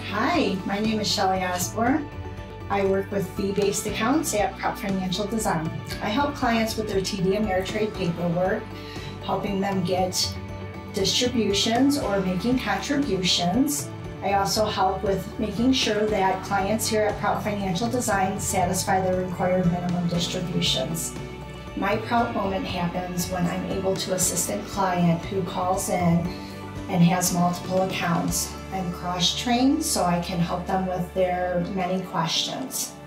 Hi, my name is Shelly Osborne. I work with fee-based accounts at Prout Financial Design. I help clients with their TD Ameritrade paperwork, helping them get distributions or making contributions. I also help with making sure that clients here at Prout Financial Design satisfy their required minimum distributions. My proud moment happens when I'm able to assist a client who calls in and has multiple accounts. I'm cross-trained so I can help them with their many questions.